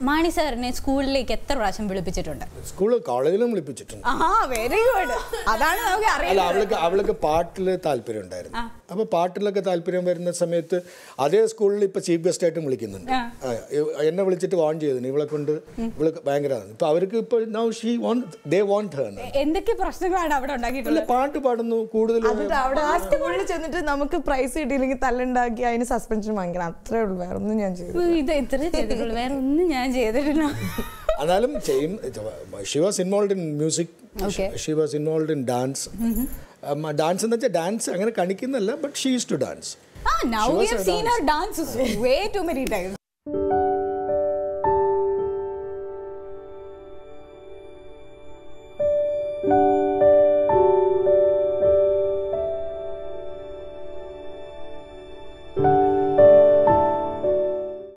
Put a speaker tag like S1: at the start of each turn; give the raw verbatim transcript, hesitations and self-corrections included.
S1: മാണി സാറിനെ സ്കൂളിലേക്ക് എത്ര പ്രാവശ്യം വിളിപ്പിച്ചിട്ടുണ്ട്?
S2: സ്കൂളിൽ കോളേജിലും വിളിപ്പിച്ചിട്ടുണ്ട്.
S1: Very good. അതാണ് നമുക്ക് അറിയാം.
S2: അവൾക്ക് അവൾക്ക് പാട്ടിൽ താല്പര്യം ഉണ്ടായിരുന്നു. അപ്പോൾ പാട്ടിലൊക്കെ താല്പര്യം വരുന്ന സമയത്ത് അതേ സ്കൂളിൽ ഇപ്പോൾ ചീഫ് ഗസ്റ്റ് ആയിട്ടും വിളിക്കുന്നുണ്ട്. എന്നെ വിളിച്ചിട്ട് വാൺ ചെയ്തു, ഇവളെ കൊണ്ട് ഇവള് ഭയങ്കര ഇപ്പൊ അവർക്ക് ഇപ്പൊ now she want they want her.
S1: എന്തൊക്കെ പ്രശ്നങ്ങളാണ് അവിടെ ഉണ്ടാക്കിയിട്ടുള്ളത്?
S2: പാട്ട് പാടുന്നു കൂടുതൽ.
S3: അവിടെ ചെന്നിട്ട് നമുക്ക് പ്രൈസ് കിട്ടിയില്ലെങ്കിൽ തല്ലുണ്ടാക്കി അതിന് സസ്പെൻഷൻ വാങ്ങിക്കണം, അത്രേ ഉള്ളൂ. വേറെ ഒന്നും ഞാൻ ചെയ്തു
S1: ഇത് ഇത്ര ചെയ്തിട്ടുള്ളൂ, വേറെ ഒന്നും ഞാൻ ചെയ്തിട്ടില്ല.
S2: എന്നാലും she was involve in music, she was involve in dance. Dance എന്ന് വെച്ചാൽ ഡാൻസ് അങ്ങനെ കാണിക്കുന്നല്ല, but she used to dance.
S1: Now we have seen her dance way too many times.